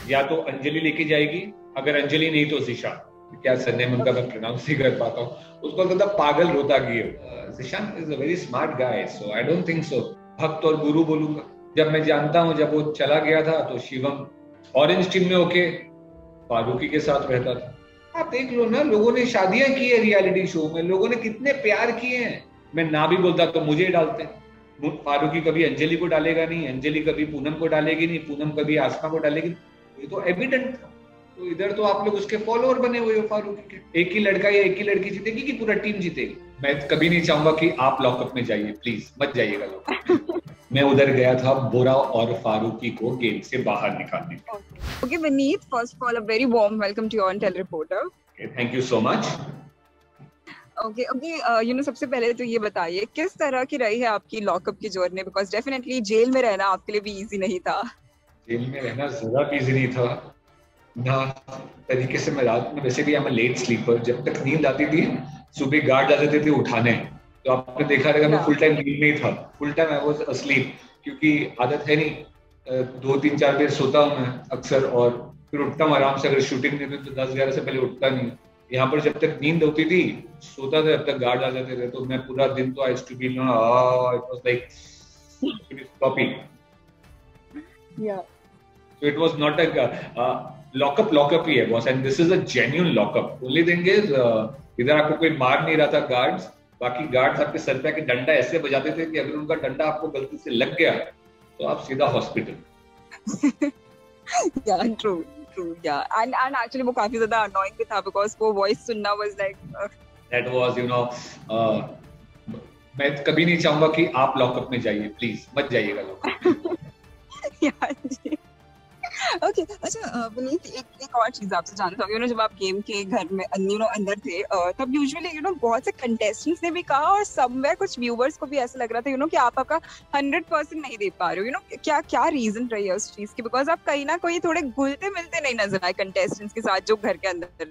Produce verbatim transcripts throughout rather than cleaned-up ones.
या तो अंजलि लेके जाएगी, अगर अंजलि नहीं तो जिशान, क्या सरनेम उनका मैं प्रोनाउंस नहीं कर पाता हूँ, उसको कहता पागल रोता गियो। Zeeshan is a very smart guy, so I don't think so भक्त और गुरु बोलूंगा। जब मैं जानता हूँ जब वो चला गया था तो शिवम ऑरेंज टीम में होके फारूकी के साथ रहता था। आप देख लो ना, लोगों ने शादियां की है रियलिटी शो में, लोगों ने कितने प्यार किए हैं। मैं ना भी बोलता तो मुझे डालते हैं। फारूकी कभी अंजलि को डालेगा नहीं, अंजलि कभी पूनम को डालेगी नहीं, पूनम कभी आसमा को डालेगी, ये तो एविडेंट था। तो इधर तो आप लोग उसके फॉलोअर बने हुए हो फारूकी के। एक ही लड़का या एक ही लड़की जीतेगी कि पूरा टीम जीतेगी? मैं कभी नहीं चाहूंगा कि आप लॉकअप में जाइए, प्लीज मत जाइएगा लॉकअप। मैं उधर गया था बोरा और फारूकी को गेम से बाहर निकालने के लिए। Okay, Vineet, first of all, a very warm welcome to you on Telereporter. Okay, thank you so much. Okay, okay, uh, you know, सबसे पहले तो ये बताइए किस तरह की रही है आपकी लॉकअप की जर्नी, बिकॉज डेफिनेटली जेल में रहना आपके लिए भी इजी नहीं था। जेल में रहना जरा भी इजी नहीं था ना तरीके से। मैं रात में वैसे भी I am a late sleeper, जब तक नींद आती थी सुबह गार्ड आ जाते थे उठाने, तो आपने देखा रहेगा मैं फुल टाइम नींद में ही था, full time I was asleep, क्योंकि आदत है नहीं, दो तीन चार बजे सोता हूँ मैं अक्सर और फिर उठता हूँ आराम से। अगर शूटिंग नहीं तो दस ग्यारह से पहले उठता नहीं। यहाँ पर जब तक नींद होती थी सोता था, जब तक गार्ड आ जाते थे, तो मैं पूरा दिन तो I to be it was like copy. या So it was not a uh, lockup lockup ही है boss, and this is a genuine lockup. Only thing is uh, इधर आपको कोई मार नहीं रहा था गार्ड्स, बाकी गार्ड्स आपके सर पे आके डंडा ऐसे बजाते थे कि अगर उनका डंडा आपको गलती से लग गया तो आप सीधा hospital. yeah, true, true, yeah, and and actually वो काफी ज्यादा annoying भी था because वो voice सुनना was like uh... that was you know uh, मैं कभी नहीं चाहूंगा कि आप लॉकअप में जाइए, प्लीज मत जाइएगा लॉकअप। yeah, ओके okay, अच्छा विनीत, एक एक और चीज आपसे जानना चाहूंगी। यू नो जब आप गेम के घर में यू नो अंदर थे तब यूजुअली यू नो बहुत से कंटेस्टेंट्स ने भी कहा और समवेयर कुछ व्यूअर्स को भी ऐसा लग रहा था यू नो कि आप आपका हंड्रेड परसेंट नहीं दे पा रहे हो। यू नो क्या क्या रीजन रही है उस चीज की, बिकॉज आप कहीं ना कहीं थोड़े घुलते मिलते नहीं नजर आए कंटेस्टेंट्स के साथ जो घर के अंदर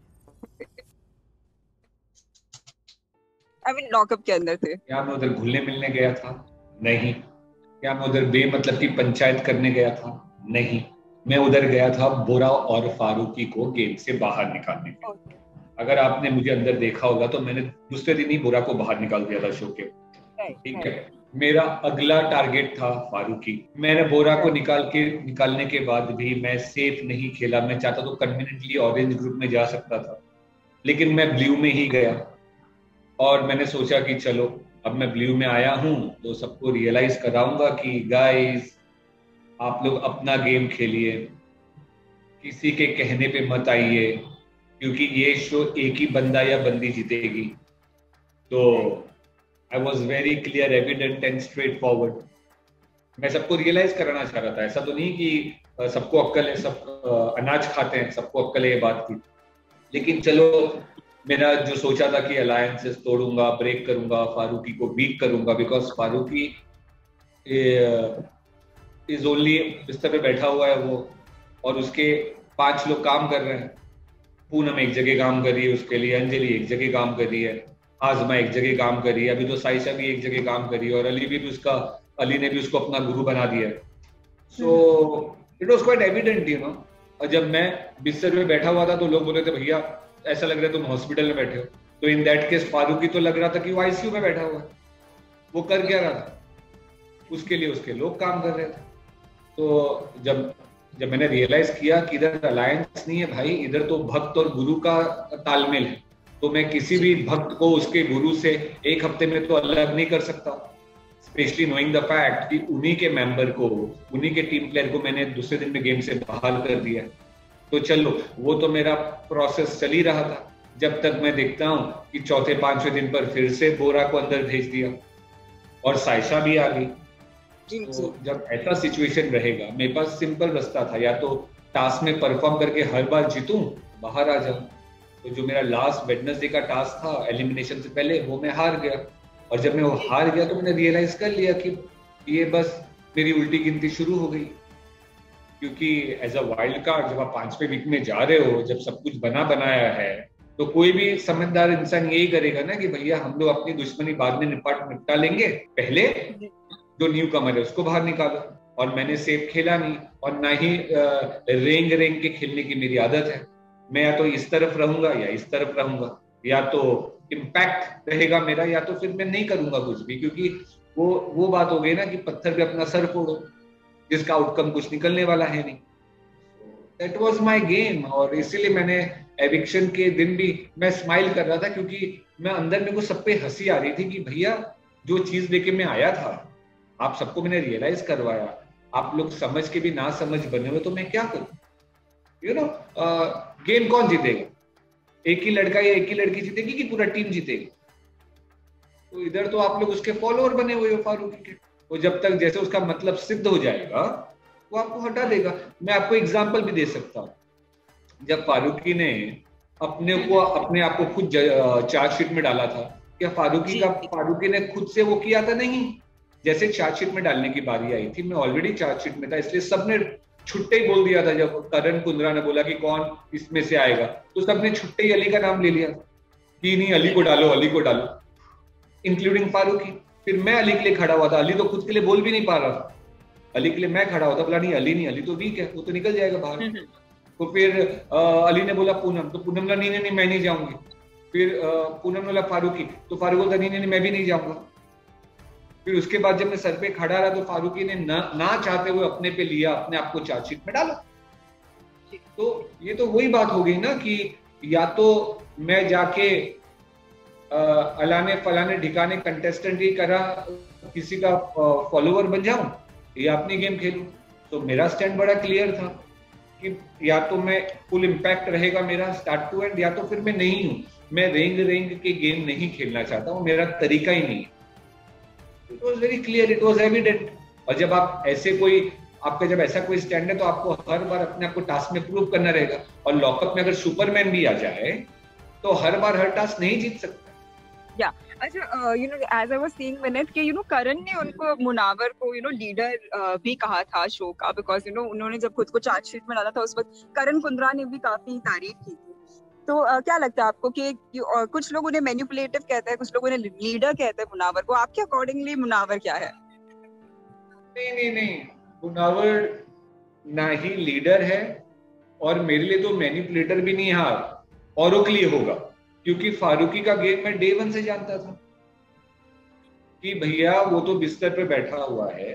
आई मीन लॉकअप के अंदर थे। क्या मैं उधर घुलने मिलने गया था? नहीं। क्या मैं उधर बेमतलब की पंचायत करने गया था? नहीं। मैं उधर गया था बोरा और फारूकी को गेम से बाहर निकालने के लिए। अगर आपने मुझे अंदर देखा होगा तो मैंने दूसरे दिन ही बोरा को बाहर निकाल दिया था शो के, ठीक है। मेरा अगला टारगेट था फारूकी। मैंने बोरा को निकाल के निकालने के बाद भी मैं सेफ नहीं खेला। मैं चाहता तो कन्वीनियंटली ऑरेंज ग्रुप में जा सकता था, लेकिन मैं ब्लू में ही गया और मैंने सोचा कि चलो अब मैं ब्लू में आया हूं तो सबको रियलाइज कराऊंगा कि गाइस आप लोग अपना गेम खेलिए, किसी के कहने पे मत आइए, क्योंकि ये शो एक ही बंदा या बंदी जीतेगी। तो I was very clear, evident and straightforward. मैं सबको रियलाइज कराना चाह रहा था। ऐसा तो नहीं कि सबको अक्ल है, सब अनाज खाते हैं, सबको अक्ल है ये बात की। लेकिन चलो मेरा जो सोचा था कि अलायंसेस तोड़ूंगा, ब्रेक करूंगा, फारूकी को बीट करूंगा, बिकॉज फारूकी इज ओनली बिस्तर पे बैठा हुआ है वो, और उसके पांच लोग काम कर रहे हैं। पूनम एक जगह काम कर रही है उसके लिए, अंजलि एक जगह काम कर रही है, आजमा एक जगह काम कर रही है, अभी तो साइशा भी एक जगह काम कर रही है, और अली भी, भी उसका अली ने भी उसको अपना गुरु बना दिया है। So it was quite evident you know. और जब मैं बिस्तर पे बैठा हुआ था तो लोग बोले थे भैया ऐसा लग रहा है तुम हॉस्पिटल में बैठे हो। तो इन दैट केस फारूकी तो लग रहा था कि वो आईसीयू में बैठा हुआ है। वो कर क्या रहा था? उसके लिए उसके लोग काम कर रहे थे। तो जब जब मैंने रियलाइज किया कि इधर अलायंस नहीं है भाई, इधर तो भक्त और गुरु का तालमेल है, तो मैं किसी भी भक्त को उसके गुरु से एक हफ्ते में तो अलग नहीं कर सकता। स्पेशली नोइंग द फैक्ट कि उन्हीं के मेंबर को, उन्हीं के टीम प्लेयर को मैंने दूसरे दिन में गेम से बाहर कर दिया। तो चलो वो तो मेरा प्रोसेस चल ही रहा था, जब तक मैं देखता हूँ कि चौथे पांचवें दिन पर फिर से बोरा को अंदर भेज दिया और साइशा भी आ गई। तो जब ऐसा सिचुएशन रहेगा, मेरे पास सिंपल रास्ता था, या तो टास्क में परफॉर्म करके हर बार जीतूं, बाहर आ जाऊं। तो जो मेरा लास्ट वेडनेसडे का टास्क था एलिमिनेशन से पहले, वो मैं हार गया। और जब मैं वो हार गया तो मैंने रियलाइज कर लिया कि ये बस मेरी उल्टी गिनती शुरू हो गई। क्योंकि एज अ वाइल्ड कार्ड जब आप पांचवें वीक में जा रहे हो, जब सब कुछ बना बनाया है, तो कोई भी समझदार इंसान यही करेगा ना कि भैया हम लोग अपनी दुश्मनी बाद में निपट निपटा लेंगे, पहले जो न्यू कमर है उसको बाहर निकालो। और मैंने सेफ खेला नहीं, और ना ही रेंग रेंग के खेलने की मेरी आदत है। मैं या तो इस तरफ रहूंगा या इस तरफ रहूंगा, या तो इम्पैक्ट रहेगा मेरा, या तो फिर मैं नहीं करूंगा कुछ भी, क्योंकि वो वो बात हो गई ना कि पत्थर पे अपना सर फोड़ो, जिसका आउटकम कुछ निकलने वाला है नहीं। That was my game. और इसीलिए मैंने एविक्शन के दिन भी मैं स्माइल कर रहा था, क्योंकि मैं अंदर मेरे को सब पे हंसी आ रही थी कि भैया जो चीज लेके मैं आया था, आप सबको मैंने रियलाइज करवाया, आप लोग समझ के भी ना समझ बने हुए, तो मैं क्या करूं? यू नो, गेम कौन जीतेगा? एक ही लड़का या एक ही लड़की जीतेगी कि पूरा टीम जीतेगी? तो इधर तो आप लोग उसके फॉलोअर बने हुए हो फारूकी के, वो जब तक जैसे उसका मतलब सिद्ध हो जाएगा वो आपको हटा देगा। मैं आपको एग्जांपल भी दे सकता हूँ। जब फारूकी ने अपने को अपने आप को खुद चार्जशीट में डाला था, क्या फारूकी का फारूकी ने खुद से वो किया था? नहीं। जैसे चार्जशीट में डालने की बारी आई थी, मैं ऑलरेडी चार्जशीट में था, इसलिए सबने छुट्टे ही बोल दिया था। जब करण कुंद्रा ने बोला कि कौन इसमें से आएगा, तो सबने छुट्टे ही अली का नाम ले लिया कि नहीं अली को डालो, अली को डालो, इंक्लूडिंग फारूकी। फिर मैं अली के लिए खड़ा हुआ था, अली तो खुद के लिए बोल भी नहीं पा रहा था, अली के लिए मैं खड़ा होता, बोला नहीं अली नहीं, अली तो वीक है, वो तो निकल जाएगा बाहर। तो फिर आ, अली ने बोला पूनम, तो पूनम बोला नहीं नहीं मैं नहीं जाऊंगी। फिर पूनम बोला फारूकी, तो फारूक बोला नहीं नहीं मैं भी नहीं जाऊंगा। फिर उसके बाद जब मैं सर पे खड़ा रहा, तो फारूकी ने ना, ना चाहते हुए अपने पे लिया, अपने आप को चार्जशीट में डाला। तो ये तो वही बात हो गई ना कि या तो मैं जाके अलाने फलाने ढिकाने कंटेस्टेंट ही करा किसी का फॉलोवर बन जाऊं या अपनी गेम खेलूं। तो मेरा स्टैंड बड़ा क्लियर था कि या तो मैं फुल इम्पैक्ट रहेगा मेरा स्टार्ट टू एंड, या तो फिर मैं नहीं हूं। मैं रेंग रेंग के गेम नहीं खेलना चाहता हूं, मेरा तरीका ही नहीं है। It was very clear, it was evident. और जब आप ऐसे कोई आपका जब ऐसा कोई स्टैंड है, तो आपको हर बार अपने आप को टास्क में प्रूव करना रहेगा। और लॉकअप में अगर सुपरमैन भी आ जाए तो हर बार हर टास्क नहीं जीत सकता। या अच्छा, you know as I was saying Vineet कि यू नो करण ने उनको मुनावर को यू नो लीडर भी कहा था शो का, बिकॉज यू नो उन्होंने जब खुद को चार्जशीट में डाला था उस वक्त करण कुंद्रा ने भी काफी तारीफ की थी। तो uh, क्या लगता है आपको कि uh, कुछ लोग उन्हें मैनिपुलेटिव कहते हैं, कुछ लोग उन्हें लीडर कहते हैं मुनावर को, आपके अकॉर्डिंगली मुनावर क्या है? नहीं नहीं नहीं, मुनावर ना ही लीडर है और मेरे लिए तो मैनिपुलेटर भी नहीं है, औरों के लिए होगा। क्योंकि फारूकी का गेम मैं डे वन से जानता था कि भैया वो तो बिस्तर पे बैठा हुआ है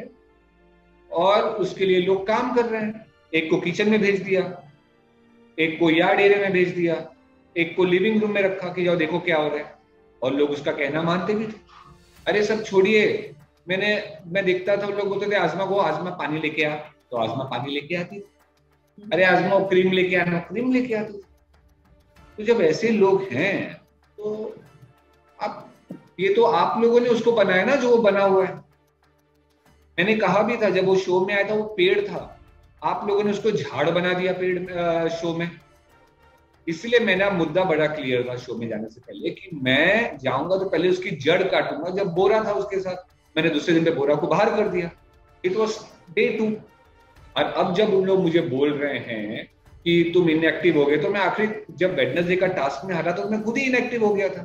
और उसके लिए लोग काम कर रहे हैं। एक को किचन में भेज दिया, एक को यार्ड एरिया में भेज दिया, एक को लिविंग रूम में रखा कि जाओ देखो क्या हो रहा है, और लोग उसका कहना मानते भी थे। अरे सब छोड़िए, मैंने मैं देखता था लोग बोलते थे आजमा को, आजमा पानी लेके आ, तो आजमा पानी लेके आती थी। अरे आजमा क्रीम लेके आना, क्रीम लेके आती थी। तो जब ऐसे लोग हैं तो आप ये तो आप लोगों ने उसको बनाया ना जो वो बना हुआ है। मैंने कहा भी था जब वो शो में आया था वो पेड़ था, आप लोगों ने उसको झाड़ बना दिया पेड़ शो में। इसलिए मेरा मुद्दा बड़ा क्लियर था शो में जाने से पहले कि मैं जाऊंगा तो पहले उसकी जड़ काटूंगा। जब बोरा था उसके साथ, मैंने दूसरे दिन पे बोरा को बाहर कर दिया। It was day two. और अब जब उन लोग मुझे बोल रहे हैं कि तुम इनएक्टिव हो गए, तो मैं आखिरी जब वेडनेसडे का टास्क में हारा तो मैं खुद ही इनएक्टिव हो गया था।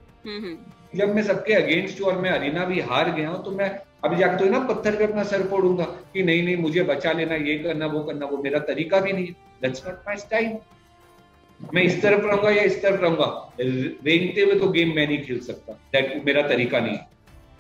जब मैं सबके अगेंस्ट हूँ और मैं अरीना भी हार गया हूँ, तो मैं अभी जाकर तो ना पत्थर पे अपना सर फोड़ूंगा कि नहीं नहीं मुझे बचा लेना, ये करना वो करना, वो मेरा तरीका भी नहीं है। That's not my style. मैं इस तरफ रहूंगा या इस तरफ रहूंगा, रेंगते हुए तो गेम मैं नहीं खेल सकता, दैट मेरा तरीका नहीं है।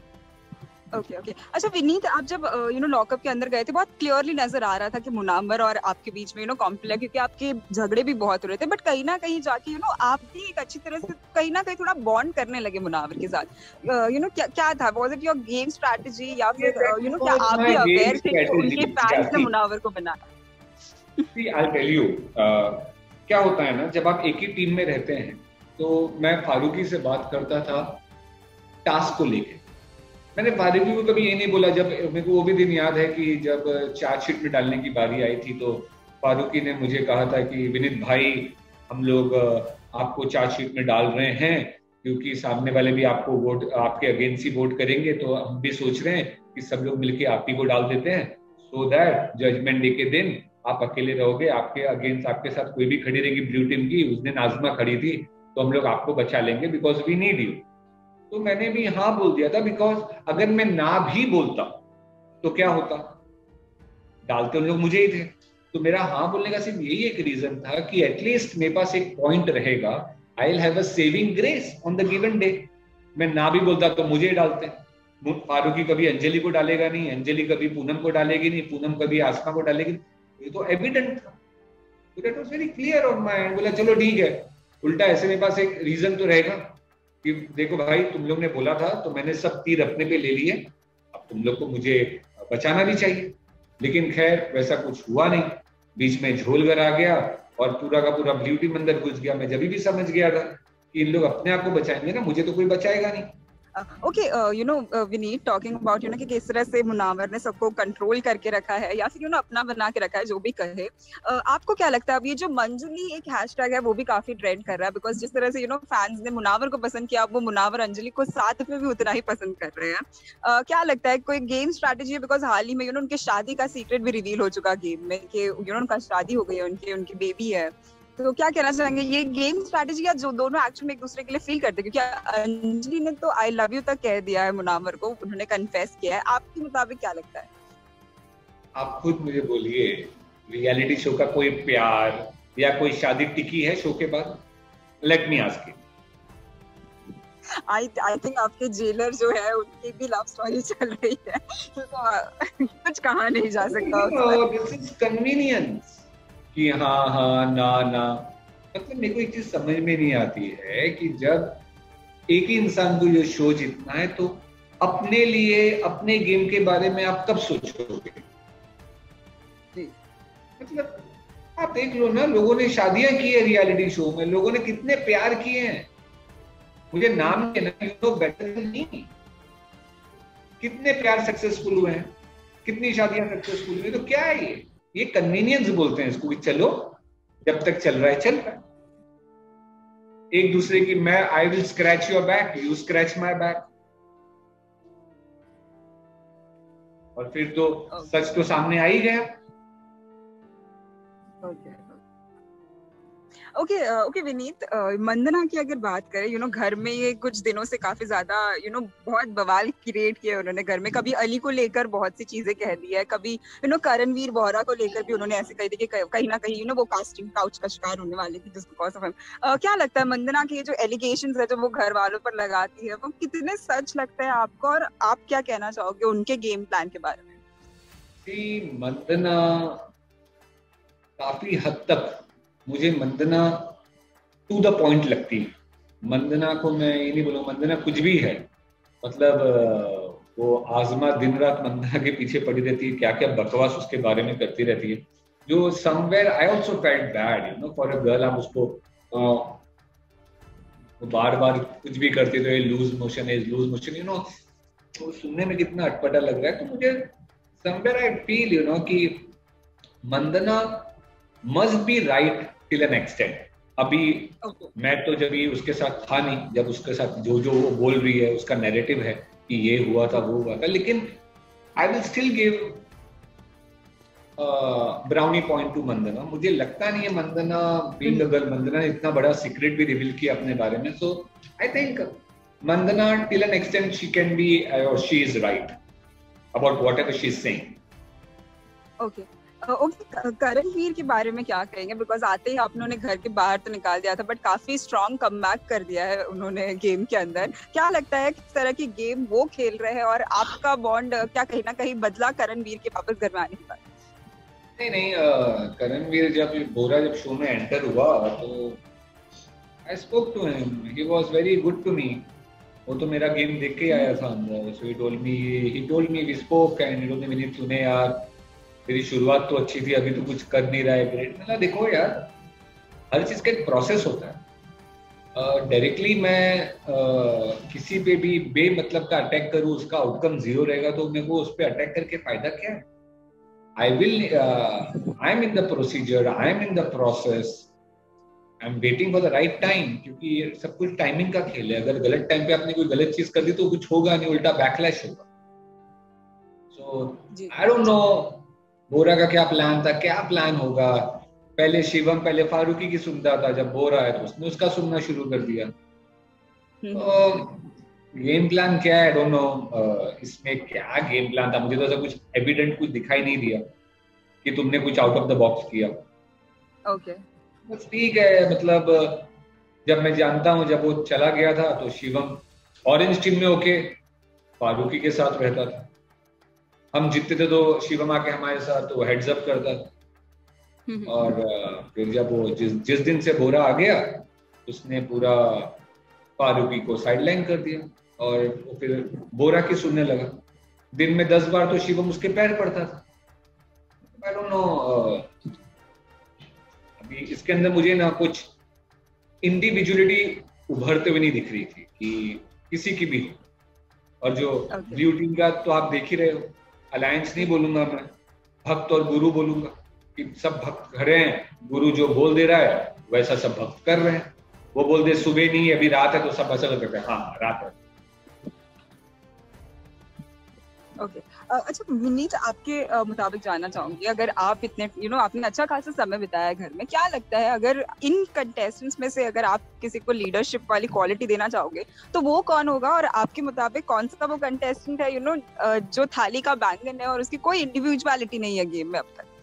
ओके ओके अच्छा विनीत, आप जब यू नो लॉकअप के अंदर गए थे, बहुत क्लियरली नजर आ रहा था कि मुनावर और आपके बीच में यू नो कॉन्फ्लिक्ट, क्योंकि आपके झगड़े भी बहुत हो रहे थे, बट कहीं ना कहीं जाके यू नो आप भी एक अच्छी तरह से कहीं ना कहीं थोड़ा बॉन्ड करने लगे मुनावर के साथ। यू नो क्या क्या था, was it your game strategy या फिर यू नो क्या आप भी अवेयर थे कि उनके फैंस ने मुनावर को बनाया? सी आई टेल यू, क्या होता है ना, जब आप एक ही टीम में रहते हैं, तो मैं फारूकी से बात करता था टास्क को लेके। मैंने फारूकी को कभी ये नहीं बोला, जब मेरे को वो भी दिन याद है कि जब चार्जशीट में डालने की बारी आई थी, तो फारूकी ने मुझे कहा था कि विनीत भाई हम लोग आपको चार्जशीट में डाल रहे हैं क्योंकि सामने वाले भी आपको वोट, आपके अगेंस्ट ही वोट करेंगे, तो हम भी सोच रहे हैं कि सब लोग मिलके आप ही को डाल देते हैं, सो दैट जजमेंट डे के दिन आप अकेले रहोगे, आपके अगेंस्ट आपके साथ कोई भी खड़ी रहेगी ब्लू टीम की। उस दिन आजमा खड़ी थी, तो हम लोग आपको बचा लेंगे बिकॉज वी नीड यू। तो मैंने भी हाँ बोल दिया था, बिकॉज अगर मैं ना भी बोलता तो क्या होता, डालते उन लोग मुझे ही थे। तो मेरा हाँ बोलने का सिर्फ यही एक रीजन था कि एटलीस्ट मेरे पास एक पॉइंट रहेगा, I will have a saving grace on the given day. मैं ना भी बोलता तो मुझे ही डालते। फारूकी कभी अंजलि को डालेगा नहीं, अंजलि कभी पूनम को डालेगी नहीं, पूनम कभी आसमा को डालेगी, ये तो एविडेंट था। तो that was very clear on my end. बोला चलो ठीक है, उल्टा ऐसे मेरे पास एक रीजन तो रहेगा कि देखो भाई तुम लोग ने बोला था तो मैंने सब तीर अपने पे ले लिए, अब तुम लोग को मुझे बचाना भी चाहिए। लेकिन खैर वैसा कुछ हुआ नहीं, बीच में झोलगर आ गया और पूरा का पूरा ब्यूटी मंदिर घुस गया। मैं जब भी समझ गया था कि इन लोग अपने आप को बचाएंगे ना, मुझे तो कोई बचाएगा नहीं। Okay, you know Vineet, talking about you know कि किस तरह से मुनावर ने सबको कंट्रोल करके रखा है या फिर यू नो अपना बना के रखा है, जो भी कहे, uh, आपको क्या लगता है अब ये जो मंजली एक हैशटैग है वो भी काफी ट्रेंड कर रहा है, बिकॉज जिस तरह से यू नो फैंस ने मुनावर को पसंद किया, अब वो मुनावर अंजलि को साथ में भी उतना ही पसंद कर रहे हैं। uh, क्या लगता है कोई गेम स्ट्रैटेजी है? बिकॉज हाल ही में यू नो उनके शादी का सीक्रेट भी रिवील हो चुका गेम में कि यू नो उनका शादी हो गई है, उनकी उनकी बेबी है। तो क्या कहना चाहेंगे, ये गेम स्ट्रैटेजी या जो दोनों एक्चुअली में एक दूसरे के लिए फील करते हैं? क्योंकि अंजलि ने तो आई लव यू तक कह दिया है मुनावर को, उन्होंने कन्फेस किया है। आपके मुताबिक क्या लगता है? आप खुद मुझे बोलिए, रियलिटी शो का कोई प्यार या कोई शादी टिकी है शो के बाद? Let me ask you. I I think आपके जेलर जो है उनकी भी लव स्टोरी चल रही है, तो कुछ कहा नहीं जा सकता। दिस इज कन्वीनियंस कि हाँ हाँ ना ना। मतलब मेरे को एक चीज समझ में नहीं आती है कि जब एक ही इंसान को ये शो जीतना है तो अपने लिए अपने गेम के बारे में आप कब सोचोगे? मतलब आप देख लो ना, लोगों ने शादियां की है रियलिटी शो में, लोगों ने कितने प्यार किए हैं। मुझे नाम नहीं है, you know better than me, कितने प्यार सक्सेसफुल हुए हैं, कितनी शादियां सक्सेसफुल हुई। तो क्या है ये ये कन्वीनियंस बोलते हैं इसको कि चलो जब तक चल रहा है चल रहा है। एक दूसरे की, मैं I will scratch your back, you scratch my back, और फिर तो okay. सच तो सामने आ ही गया। okay. Okay okay Vineet, Mandana की अगर बात करें, यू नो घर में ये कुछ दिनों से काफी ज्यादा यू नो बहुत बवाल क्रिएट किया उन्होंने घर में। कभी अली को लेकर बहुत सी चीजें कह दी है, कभी यू नो करणवीर बोहरा को लेकर भी उन्होंने ऐसे कही थी कि कहीं ना कहीं यू नो वो कास्टिंग काउच का शिकार होने वाली थी जस्ट बिकॉज ऑफ हिम। क्या लगता है मंदना के ये जो एलिगेशंस है जो वो घर वालों पर लगाती है, वो कितने सच लगता है आपको, और आप क्या कहना चाहोगे उनके गेम प्लान के बारे में? मंदना काफी हद तक मुझे मंदना टू द पॉइंट लगती है। मंदना को मैं ये नहीं बोलूँ मंदना कुछ भी है, मतलब वो आजमा दिन रात मंदना के पीछे पड़ी रहती है, क्या क्या बकवास उसके बारे में करती रहती है, जो somewhere I also felt bad you know for a girl. आप उसको बार बार कुछ भी करती तो loose motion is loose motion you know, तो सुनने में कितना अटपटा लग रहा है। तो मुझे somewhere I feel you know कि Mandana must be right till an extent. अभी okay. मैं तो जब ये उसके साथ था नहीं, जब उसके साथ जो जो वो बोल रही है उसका नैरेटिव है कि ये हुआ था वो हुआ था, लेकिन I will still give brownie point to Mandana. मुझे लगता नहीं है Mandhana being a girl, Mandhana ने इतना बड़ा सीक्रेट भी रिवील किया अपने बारे में। So I think Mandana till an extent she can be और she is right about whatever she is saying. Okay okay, Karanvir के बारे में क्या कहेंगे? बिकॉज आते ही आपने घर के बाहर तो निकाल दिया था, बट काफी स्ट्रॉन्ग कमबैक कर दिया है उन्होंने गेम के अंदर। क्या लगता है किस तरह की गेम वो खेल रहे हैं, और आपका बॉन्ड क्या कहीं ना कहीं बदला करणवीर के वापस घर में आने के बाद? नहीं नहीं, करणवीर जब बोरा जब शो में एंटर हुआ तो I spoke to him, he was very good to me. वो तो मेरा गेम देख के आया था अंदर, so he told me he told me we spoke and you know Vineet सुने यार तेरी शुरुआत तो अच्छी थी, अभी तो कुछ कर नहीं रहा है ग्रेट। मतलब देखो यार, हर चीज का एक प्रोसेस होता है। डायरेक्टली uh, मैं uh, किसी पे भी बे मतलब का अटैक करूं, उसका आउटकम जीरो रहेगा, तो मेरे को उस पर अटैक करके फायदा क्या है? I will I am in the procedure, I am in the process, I am waiting for the right time, क्योंकि ये सब कुछ टाइमिंग का खेल है। अगर गलत टाइम पे आपने कोई गलत चीज कर दी तो कुछ होगा नहीं, उल्टा बैकलैश होगा। सो आई डोंट नो बोरा का क्या प्लान था, क्या प्लान होगा। पहले शिवम पहले फारूकी की सुनता था, जब बोरा है तो उसने उसका सुनना शुरू कर दिया। तो गेम प्लान क्या है, डोंट नो। इसमें क्या गेम प्लान था, मुझे तो ऐसा कुछ एविडेंट कुछ दिखाई नहीं दिया। कि तुमने कुछ आउट ऑफ द बॉक्स किया। ओके बस ठीक है, मतलब जब मैं जानता हूँ जब वो चला गया था तो शिवम ऑरेंज टीम में होके फारूकी के साथ रहता था। हम जीतते थे तो शिवम आके हमारे साथ तो हेड्स अप करता था। और अ, फिर जब वो जिस जिस दिन से बोरा आ गया उसने पूरा फारूकी को साइडलाइन कर दिया और वो फिर बोरा की सुनने लगा। दिन में दस बार तो शिवम उसके पैर पड़ता था। आई डोंट नो, अभी इसके अंदर मुझे ना कुछ इंडिविजुअलिटी उभरते हुए नहीं दिख रही थी कि किसी की भी। और जो Okay. ब्लू टीम का तो आप देख ही रहे हो, अलायंस नहीं बोलूंगा मैं, भक्त और गुरु बोलूंगा कि सब भक्त खड़े हैं, गुरु जो बोल दे रहा है वैसा सब भक्त कर रहे हैं। वो बोल दे सुबह नहीं अभी रात है तो सब ऐसा करते हैं, हाँ रात है। Okay okay. अच्छा विनीत, आपके uh, मुताबिक जानना चाहूंगी, अगर आप इतने यू you नो know, आपने अच्छा खासा समय बिताया है घर में, क्या लगता है अगर इन कंटेस्टेंट्स में से अगर आप किसी को लीडरशिप वाली क्वालिटी देना चाहोगे तो वो कौन होगा? और आपके मुताबिक कौन सा वो कंटेस्टेंट है यू नो जो थाली का बैंगन है और उसकी कोई इंडिविजुअलिटी नहीं है गेम में अब तक?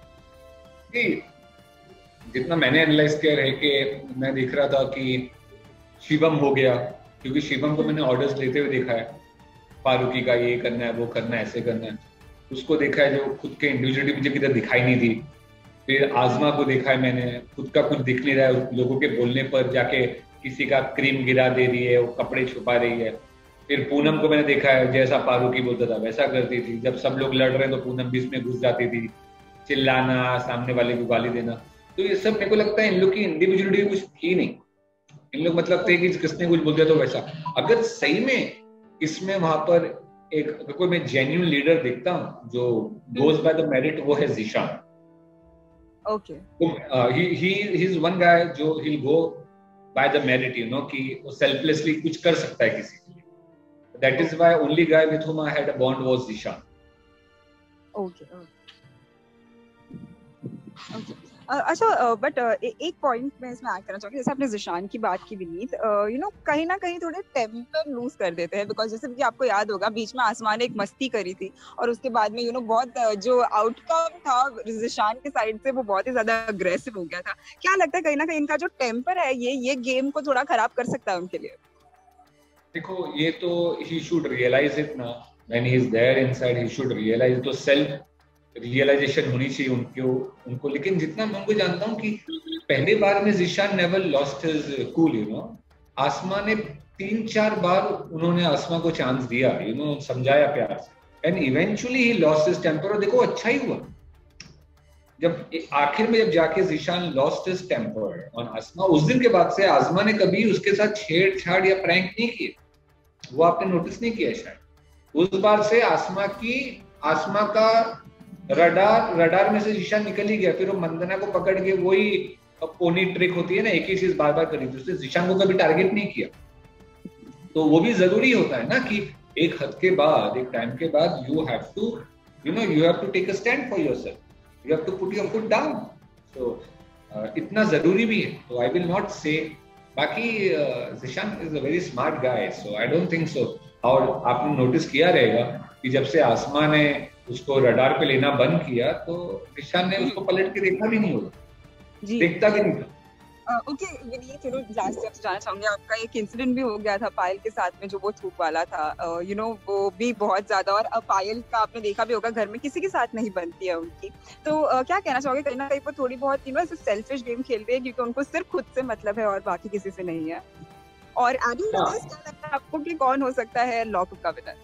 जितना मैंने एनालाइज किया रहे कि मैं देख रहा था कि शिवम हो गया, क्योंकि शिवम को मैंने ऑर्डर्स लेते हुए देखा है, फारूकी का ये करना है वो करना है ऐसे करना है। उसको देखा है जो खुद के इंडिविजुअलिटी मुझे किधर दिखाई नहीं दी। फिर आजमा को देखा है मैंने, खुद का कुछ दिख नहीं रहा है, लोगों के बोलने पर जाके किसी का क्रीम गिरा दे रही है, वो कपड़े छुपा रही है। फिर पूनम को मैंने देखा है जैसा फारूकी बोलता था वैसा करती थी, जब सब लोग लड़ रहे हैं तो पूनम बीच में घुस जाती थी, चिल्लाना, सामने वाले को गाली देना। तो ये सब मेरे को लगता है इन लोग की इंडिविजुअलिटी कुछ थी नहीं। इन लोग मतलब थे कि किसने कुछ बोल दिया तो वैसा। अगर सही में इसमें वहां पर एक कोई मैं जेन्युइन लीडर देखता हूँ जो गोज बाय द मेरिट, वो है Zeeshan. Okay he he is one guy जो he go by the merit, you know, कि वो सेल्फलेसली कुछ कर सकता है किसी के लिए। That is why only guy with whom I had a bond was Zeeshan. Okay okay अच्छा, बट एक पॉइंट मैं इसमें ऐड करना चाहूंगी, जैसे आपने ज़ीशान की बात की विनीत, यू नो कहीं ना कहीं थोड़े टेम्पर लूज कर देते हैं, बिकॉज जैसे कि आपको याद होगा बीच में आसमान ने एक मस्ती करी थी और उसके बाद में यू नो बहुत जो आउटकम था ज़ीशान के साइड से वो बहुत ही ज्यादा अग्रेसिव हो गया था। क्या लगता है कहीं ना कहीं इनका जो टेम्पर है ये ये गेम को थोड़ा खराब कर सकता है उनके लिए? देखो ये तो ही शुड रियलाइज इट ना, when he is there inside he should realise, तो सेल्फ रियलाइजेशन होनी चाहिए उनको उनको लेकिन जितना मैं उनको जानता हूँ कि पहले बार में Zeeshan never lost his cool, you know. Aasma ने तीन चार बार उन्होंने आसमा को चांस दिया, यू नो, समझाया प्यार से, and eventually he lost his temper. और देखो अच्छा ही हुआ, जब आखिर में जब जाके Zeeshan lost his temper on Aasma, उस दिन के बाद से आसमा ने कभी उसके साथ छेड़छाड़ या प्रैंक नहीं किए। वो आपने नोटिस नहीं किया शायद। उस बार से आसमा की आसमा का रडार रडार में से ज़ीशान निकल ही गया। फिर वो मंदना को पकड़ के वही पोनी ट्रिक होती है ना, एक ही चीज बार बार करी थी, उसने ज़ीशान को कभी टारगेट नहीं किया। तो वो भी जरूरी होता है ना कि एक हद के बाद, एक टाइम के बाद, you have to you know you have to take a stand for yourself, you have to put your foot down. So इतना जरूरी भी है। तो आई विल नॉट से, बाकी Zeeshan is a very smart guy, so I don't think so. और आपने notice किया रहेगा कि जब से आसमा ने उसको रडार पे लेना बंद किया तो ज़ीशान ने उसको पलट के देखा भी नहीं होगा, देखता भी नहीं था। Okay Vineet, you know last आपसे जानना चाहूंगी, आपका एक इंसिडेंट भी हो गया था पायल के साथ में, जो वो थूक वाला था, यू नो वो भी बहुत ज्यादा, और अब पायल का आपने देखा भी होगा घर में किसी के साथ नहीं बनती है उनकी। तो uh, क्या कहना चाहोगे, कहीं ना कहीं वो थोड़ी बहुत यू नो सेल्फिश गेम खेल रही है क्योंकि उनको सिर्फ खुद से मतलब है और बाकी किसी से नहीं है? और एडिंग टू दिस, क्या लगता है आपको कि कौन हो सकता है लॉकअप का विनर?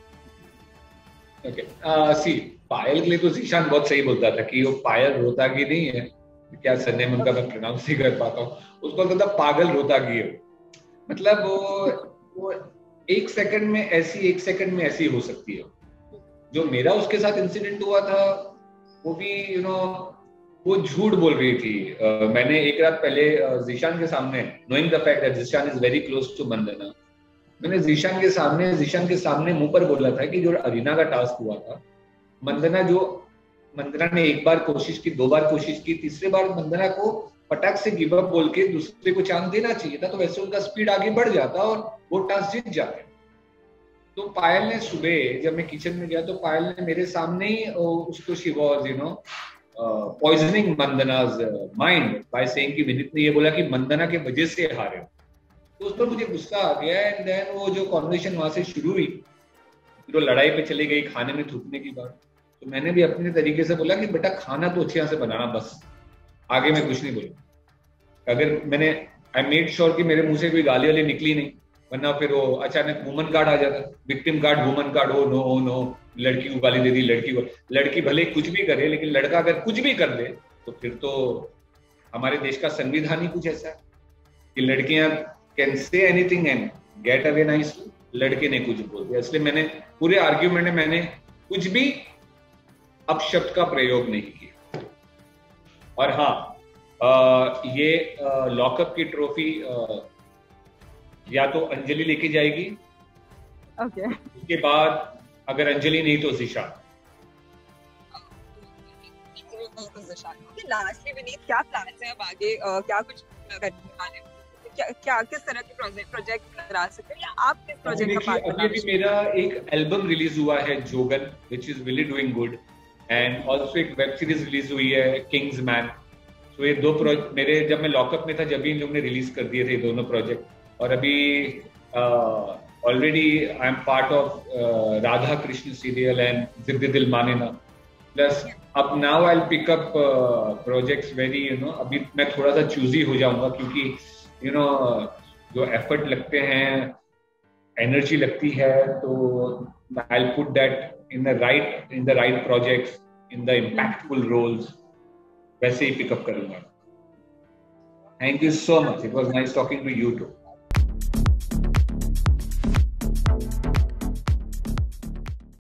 ओके सी, पायल के लिए तो ज़ीशान बहुत सही बोलता था कि वो पायल रोहतागी नहीं है, क्या सरनेम उनका मैं प्रोनाउंस नहीं कर पाता हूँ, उसको कहता पागल रोहतागी है। मतलब वो वो एक सेकंड में ऐसी एक सेकंड में ऐसी हो सकती है। जो मेरा उसके साथ इंसिडेंट हुआ था वो भी यू नो वो झूठ बोल रही थी। uh, मैंने एक रात पहले ज़ीशान के सामने, knowing the fact that Zeeshan is very close to Mandana, मैंने ज़ीशान के सामने ज़ीशान के सामने मुंह पर बोला था कि जो अरीना का टास्क हुआ था, मंदना जो मंदना ने एक बार कोशिश की, दो बार कोशिश की, तीसरे बार मंदना को पटाख से गिव अप बोल के दूसरे को चांस देना चाहिए था, तो वैसे उनका स्पीड आगे बढ़ जाता और वो टास्क जीत जाते। तो पायल ने सुबह जब मैं किचन में गया तो पायल ने मेरे सामने ही उसको she was you know poisoning Mandana's mind by saying कि विनीत ने ये बोला कि मंदना के वजह से हारे हो। तो उस पर मुझे गुस्सा आ गया एंड देन वो जो कॉन्वर्सेशन वहां से शुरू हुई, तो लड़ाई पे चली गई, खाने में थूकने की बात। तो मैंने भी अपने तरीके से बोला कि बेटा खाना तो अच्छे से बनाना, बस आगे मैं कुछ नहीं बोलूँ। अगर मैंने आई मेड श्योर कि मेरे मुंह से कोई गाली वाली निकली नहीं, वरना फिर वो अचानक वुमन कार्ड आ जाता, victim card, woman card, oh no oh no, लड़की को गाली दे दी, लड़की को। लड़की भले कुछ भी करे, लेकिन लड़का अगर कुछ भी कर दे तो फिर तो हमारे देश का संविधान ही कुछ ऐसा है कि लड़कियां can say anything and get away nicely. लड़के ने कुछ बोल दिया, इसलिए मैंने पूरे आर्ग्यूमेंट में मैंने कुछ भी अपशब्द का प्रयोग नहीं किया। और हाँ, आ, ये लॉकअप की ट्रॉफी या तो अंजलि लेके जाएगी, okay. उसके बाद अगर अंजलि नहीं तो ज़िशा। लास्टली विनीत, क्या प्लान्स हैं अब आगे? uh, क्या कुछ करने वाले हो? क्या क्या किस तरह के प्रोजेक्ट प्रोजेक्ट करा सकते हैं, या आप किस प्रोजेक्ट का पार्ट? अभी भी मेरा एक एल्बम रिलीज हुआ है Jogan, which is really doing good, and also एक वेब सीरीज रिलीज हुई है किंग्स मैन। तो ये दो प्रोजेक्ट मेरे, जब मैं लॉकअप में था जब भी इन लोगों ने रिलीज कर दिए थे दोनों प्रोजेक्ट। और अभी already I am part of Radha Krishna serial and Ziddi Dil Maane Na, plus अब now I will pick up projects very you know, अभी मैं थोड़ा सा चूजी हो जाऊंगा क्योंकि यू you नो know, जो एफर्ट लगते हैं, एनर्जी लगती है, तो I will put that in the right in the right projects, in the impactful roles, वैसे ही पिकअप करूंगा। Thank you so much, it was nice talking to you to.